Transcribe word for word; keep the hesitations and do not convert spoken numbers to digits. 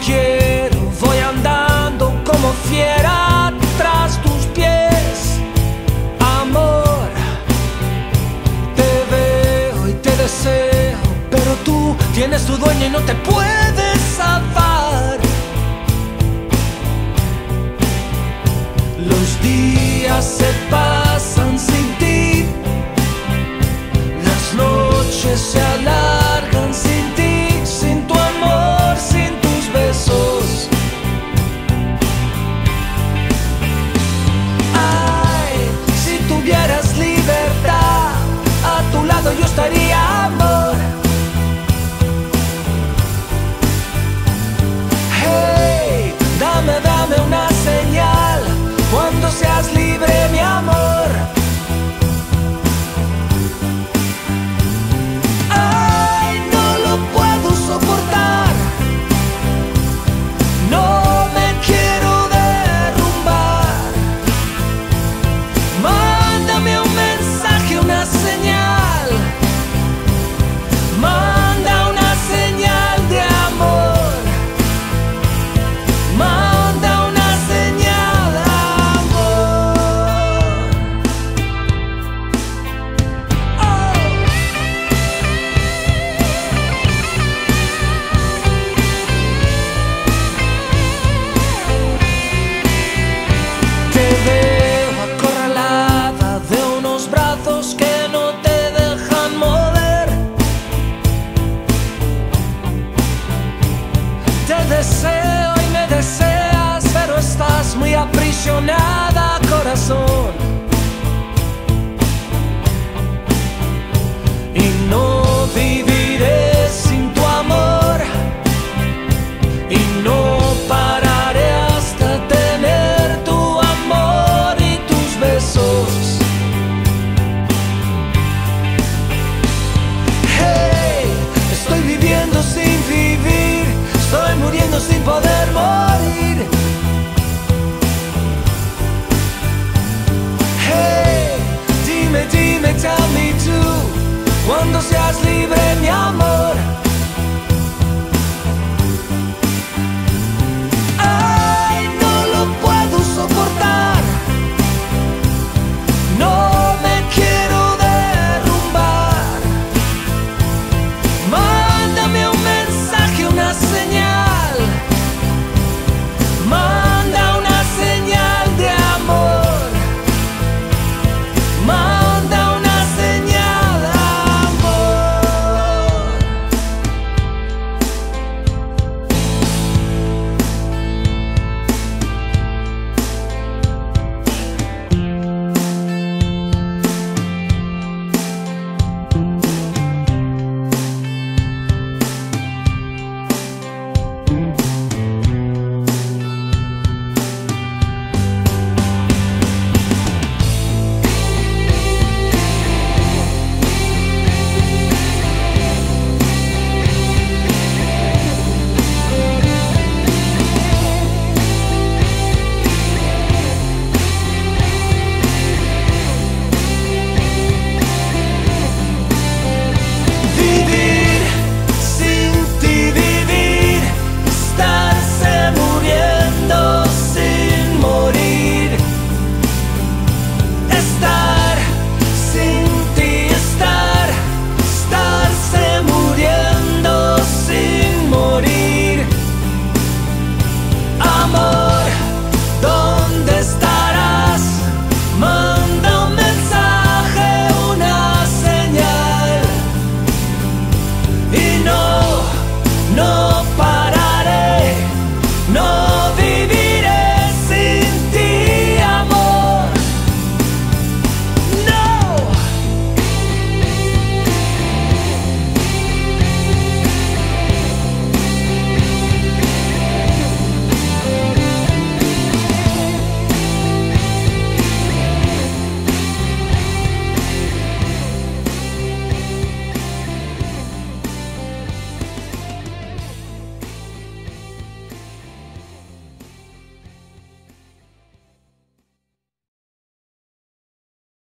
quiero, voy andando como fiera tras tus pies. Amor, te veo y te deseo, pero tú tienes tu dueño y no te puedes zafar. Los días se pasan sin ti, las noches se alargan sin ti, sin tu amor, sin tus besos. Ay, si tuvieras libertad, a tu lado yo estaría, amor. Hey, dame, dame una señal cuando seas libre, mi amor. Ay, no lo puedo soportar, no me quiero derrumbar. Mándame un mensaje, una señal. Manda una señal de amor. Manda una señal de amor. Oh. Te veo acorralada de unos brazos que no te dejan mover. Te deseo y me deseas, pero estás muy aprisionada, corazón.